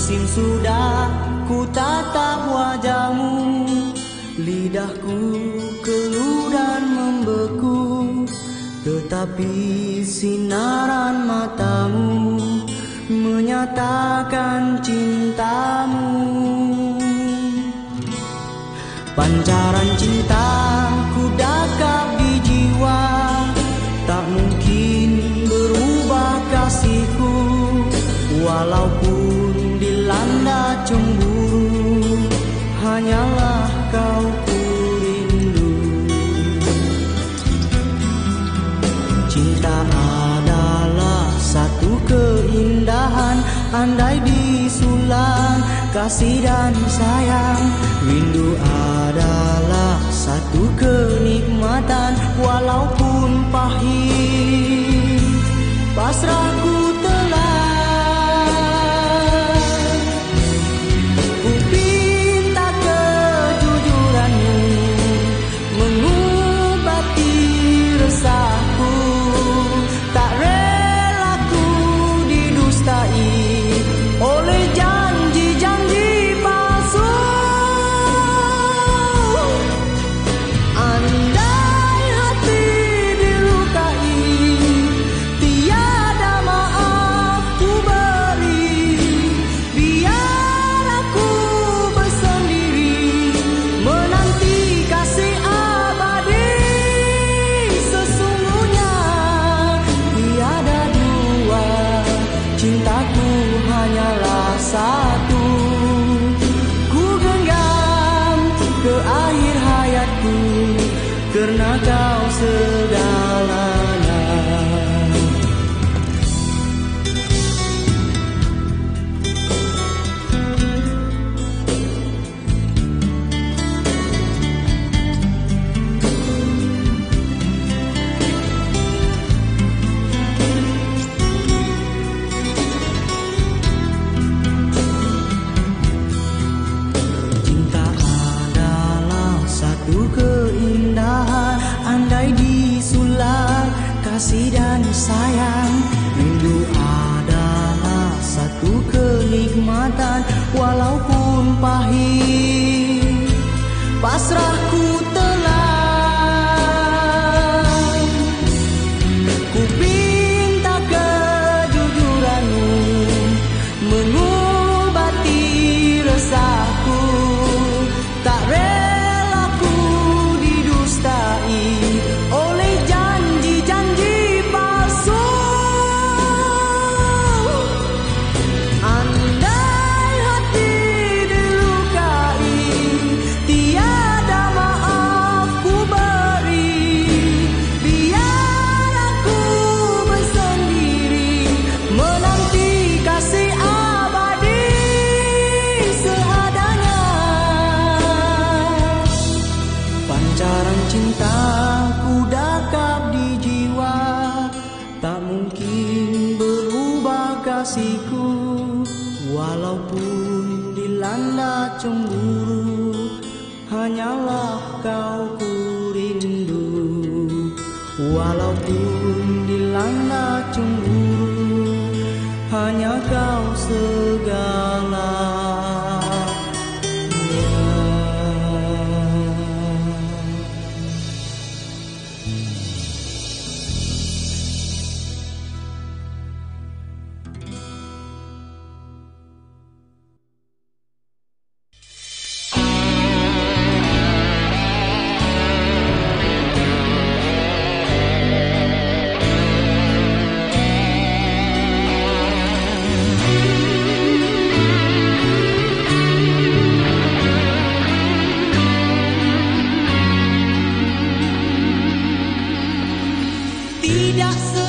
Musim sudah ku tatap wajahmu, lidahku keluh dan membeku, tetapi sinaran matamu menyatakan cintamu. Pancaran cinta ku dakap di jiwa, tak mungkin berubah kasihku, walaupun dilanda cemburu, hanyalah kau ku rindu. Cinta adalah satu keindahan, andai disulang kasih dan sayang. Rindu adalah satu kenikmatan, walaupun pahit, pasrahku telah. Ku pinta kejujuranmu mengobati resahku, tak rela ku didustai oleh janji-janji palsu. Andai hati dilukai, tiada maaf ku beri. Biar aku bersendiri menanti kasih abadi. Sesungguhnya tiada dua, cintaku hanyalah satu. Ku genggam ke akhir hayatku, karena kau segalanya. Cinta adalah satu keindahan, andai disulang kasih dan sayang. Rindu adalah satu kenikmatan, walaupun pahit, pasrahku telah. Ku pinta kejujuranmu mengobati resahku, tak rela ku didustai oleh janji-janji palsu. Andai hati dilukai, tiada maaf ku beri. Biar aku bersendiri menanti kasih abadi seadanya. Pancaran cinta ku dakap di jiwa, tak mungkin berubah kasihku, walaupun dilanda cemburu, hanyalah kau ku rindu. Walaupun dilanda cemburu, hanya kau segalanya. Tidak